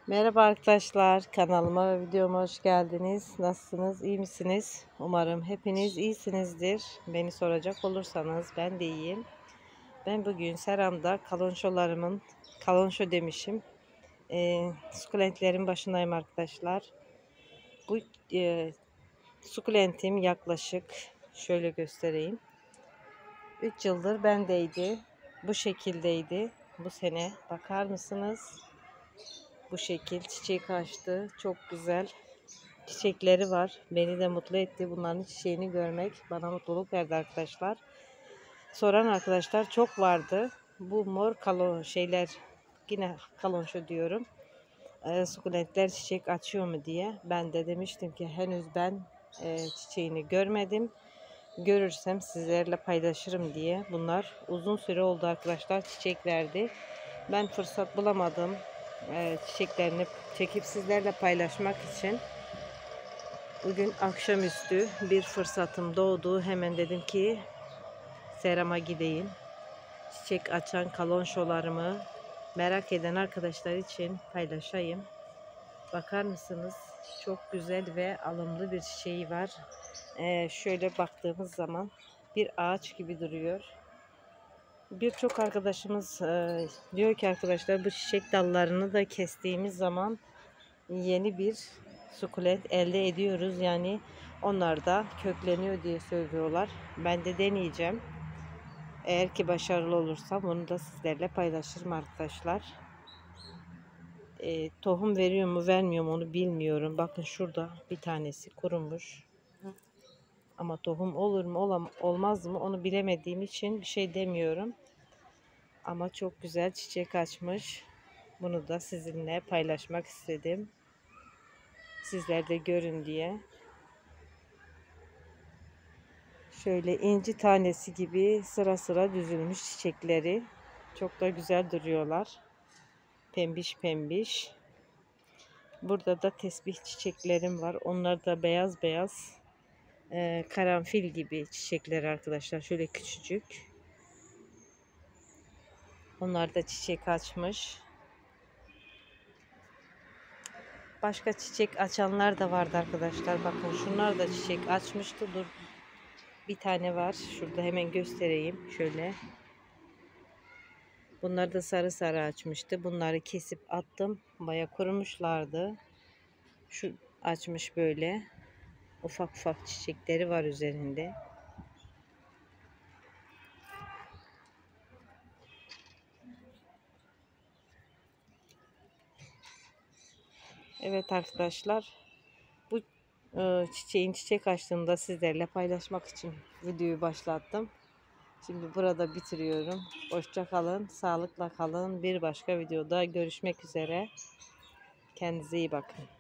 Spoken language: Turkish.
Merhaba arkadaşlar, kanalıma ve videoma hoş geldiniz. Nasılsınız, iyi misiniz? Umarım hepiniz iyisinizdir. Beni soracak olursanız ben de iyiyim. Ben bugün seramda kalonşo demişim, sukulentlerin başındayım arkadaşlar. Bu sukulentim yaklaşık, şöyle göstereyim, 3 yıldır bendeydi. Bu şekildeydi. Bu sene bakar mısınız? Bu şekil çiçek açtı. Çok güzel çiçekleri var. Beni de mutlu etti. Bunların çiçeğini görmek bana mutluluk verdi arkadaşlar. Soran arkadaşlar çok vardı. Bu mor yine kalonşo diyorum. Sukulentler çiçek açıyor mu diye. Ben de demiştim ki henüz ben çiçeğini görmedim. Görürsem sizlerle paylaşırım diye. Bunlar uzun süre oldu arkadaşlar, çiçek verdi. Ben fırsat bulamadım çiçeklerini çekip sizlerle paylaşmak için. Bugün akşamüstü bir fırsatım doğdu. Hemen dedim ki serama gideyim. Çiçek açan kalonşolarımı merak eden arkadaşlar için paylaşayım. Bakar mısınız? Çok güzel ve alımlı bir çiçeği var. Şöyle baktığımız zaman bir ağaç gibi duruyor. Birçok arkadaşımız diyor ki arkadaşlar, bu çiçek dallarını da kestiğimiz zaman yeni bir sukulent elde ediyoruz. Yani onlar da kökleniyor diye söylüyorlar. Ben de deneyeceğim. Eğer ki başarılı olursam onu da sizlerle paylaşırım arkadaşlar. Tohum veriyor mu vermiyor mu onu bilmiyorum. Bakın şurada bir tanesi kurumuş. Ama tohum olur mu olmaz mı onu bilemediğim için bir şey demiyorum. Ama çok güzel çiçek açmış. Bunu da sizinle paylaşmak istedim. Sizler de görün diye. Şöyle inci tanesi gibi sıra sıra düzülmüş çiçekleri. Çok da güzel duruyorlar. Pembiş pembiş. Burada da tesbih çiçeklerim var. Onlar da beyaz beyaz. Karanfil gibi çiçekler arkadaşlar. Şöyle küçücük. Onlar da çiçek açmış. Başka çiçek açanlar da vardı arkadaşlar. Bakın şunlar da çiçek açmıştı. Dur, bir tane var. Şurada hemen göstereyim. Şöyle. Bunlar da sarı sarı açmıştı. Bunları kesip attım. Baya kurumuşlardı. Şu açmış böyle. Ufak ufak çiçekleri var üzerinde. Evet arkadaşlar. Bu çiçeğin çiçek açtığında sizlerle paylaşmak için videoyu başlattım. Şimdi burada bitiriyorum. Hoşça kalın, sağlıkla kalın. Bir başka videoda görüşmek üzere. Kendinize iyi bakın.